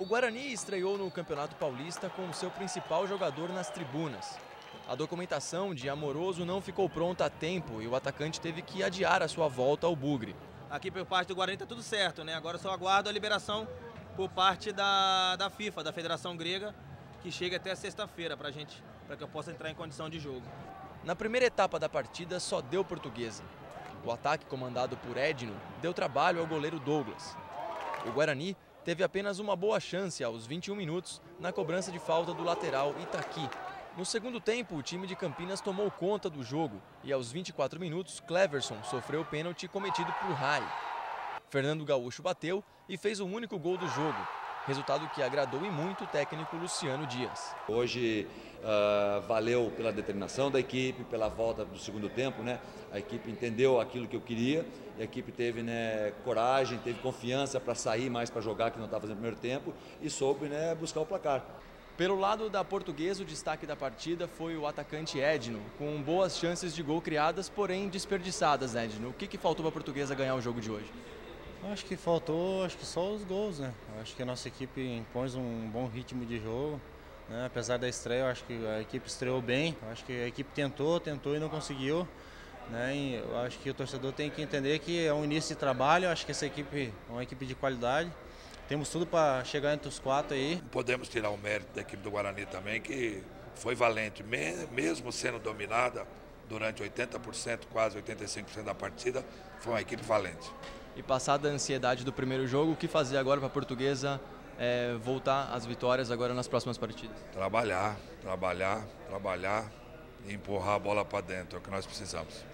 O Guarani estreou no Campeonato Paulista com o seu principal jogador nas tribunas. A documentação de Amoroso não ficou pronta a tempo e o atacante teve que adiar a sua volta ao Bugre. Aqui por parte do Guarani está tudo certo, né? Agora só aguardo a liberação por parte da FIFA, da Federação Grega, que chega até sexta-feira para que eu possa entrar em condição de jogo. Na primeira etapa da partida só deu Portuguesa. O ataque comandado por Edno deu trabalho ao goleiro Douglas. O Guarani teve apenas uma boa chance aos 21 minutos na cobrança de falta do lateral Itaqui. No segundo tempo, o time de Campinas tomou conta do jogo e aos 24 minutos, Cleverson sofreu o pênalti cometido por Rai. Fernando Gaúcho bateu e fez o único gol do jogo, resultado que agradou e muito o técnico Luciano Dias. Hoje valeu pela determinação da equipe, pela volta do segundo tempo, né? A equipe entendeu aquilo que eu queria e a equipe teve, né, coragem, teve confiança para sair mais para jogar, que não estava fazendo no primeiro tempo, e soube, né, buscar o placar. Pelo lado da Portuguesa, o destaque da partida foi o atacante Edno, com boas chances de gol criadas, porém desperdiçadas, Edno. O que faltou para a Portuguesa ganhar o jogo de hoje? Acho que faltou só os gols, né? Acho que a nossa equipe impôs um bom ritmo de jogo, né? Apesar da estreia, eu acho que a equipe estreou bem. Acho que a equipe tentou e não conseguiu, né? E eu acho que o torcedor tem que entender que é um início de trabalho. Acho que essa equipe é uma equipe de qualidade. Temos tudo para chegar entre os 4 aí. Podemos tirar o mérito da equipe do Guarani também, que foi valente, mesmo sendo dominada durante 80%, quase 85% da partida, foi uma equipe valente. E passada a ansiedade do primeiro jogo, o que fazer agora para a Portuguesa voltar às vitórias agora nas próximas partidas? Trabalhar e empurrar a bola para dentro, é o que nós precisamos.